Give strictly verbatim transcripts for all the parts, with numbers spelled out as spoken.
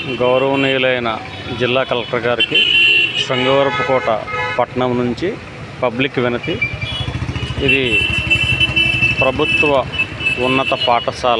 గౌరవనీయులైన జిల్లా కలెక్టర్ గారికి శృంగవరపుకోట పట్టణం నుంచి పబ్లిక్ వినతి. ఇది ప్రభుత్వ ఉన్నత పాఠశాల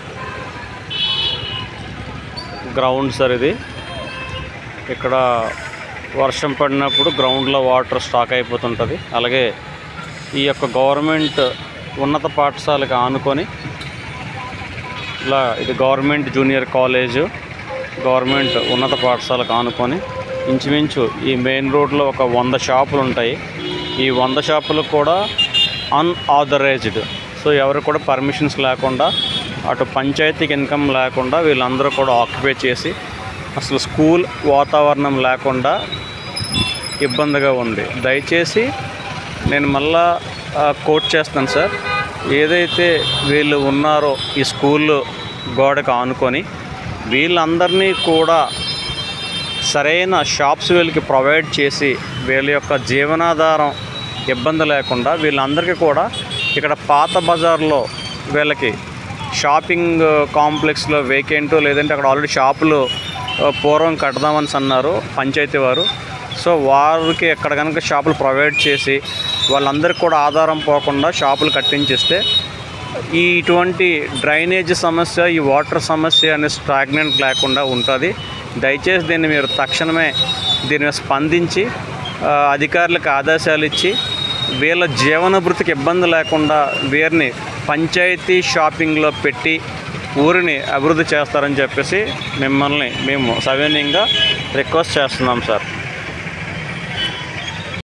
గ్రౌండ్ సార్. ఇది ఇక్కడ వర్షం పడినప్పుడు గ్రౌండ్లో వాటర్ స్టాక్ అయిపోతుంటుంది. అలాగే ఈ యొక్క గవర్నమెంట్ ఉన్నత పాఠశాలకు ఆనుకొని ఇలా ఇది గవర్నమెంట్ జూనియర్ కాలేజు, గవర్నమెంట్ ఉన్నత పాఠశాలకు ఆనుకొని ఇంచుమించు ఈ మెయిన్ రోడ్లో ఒక వంద షాపులు ఉంటాయి. ఈ వంద షాపులు కూడా అన్ఆథరైజ్డ్. సో ఎవరు కూడా పర్మిషన్స్ లేకుండా, అటు పంచాయతీకి ఇన్కమ్ లేకుండా వీళ్ళందరూ కూడా ఆక్యుపై చేసి అసలు స్కూల్ వాతావరణం లేకుండా ఇబ్బందిగా ఉంది. దయచేసి నేను మళ్ళా కోట్ చేస్తాను సార్. ఏదైతే వీళ్ళు ఉన్నారో ఈ స్కూల్ గోడకు ఆనుకొని వీళ్ళందరినీ కూడా సరైన షాప్స్ వీళ్ళకి ప్రొవైడ్ చేసి వీళ్ళ యొక్క జీవనాధారం ఇబ్బంది లేకుండా వీళ్ళందరికీ కూడా ఇక్కడ పాత బజార్లో వీళ్ళకి షాపింగ్ కాంప్లెక్స్లో వేకెంట్, లేదంటే అక్కడ ఆల్రెడీ షాపులు పూర్వం కడదామని అన్నారు పంచాయతీ వారు. సో వారికి ఎక్కడ కనుక షాపులు ప్రొవైడ్ చేసి వాళ్ళందరికీ కూడా ఆధారం పోకుండా షాపులు కట్టించేస్తే ఈ ఇటువంటి డ్రైనేజ్ సమస్య, ఈ వాటర్ సమస్య అనేది స్టాగ్నెంట్ లేకుండా ఉంటుంది. దయచేసి దీన్ని మీరు తక్షణమే దీని మీద స్పందించి అధికారులకు ఆదేశాలు ఇచ్చి వీళ్ళ జీవనభృతికి ఇబ్బంది లేకుండా వీరిని పంచాయతీ షాపింగ్లో పెట్టి ఊరిని అభివృద్ధి చేస్తారని చెప్పేసి మిమ్మల్ని మేము సవినయంగా రిక్వెస్ట్ చేస్తున్నాం సార్.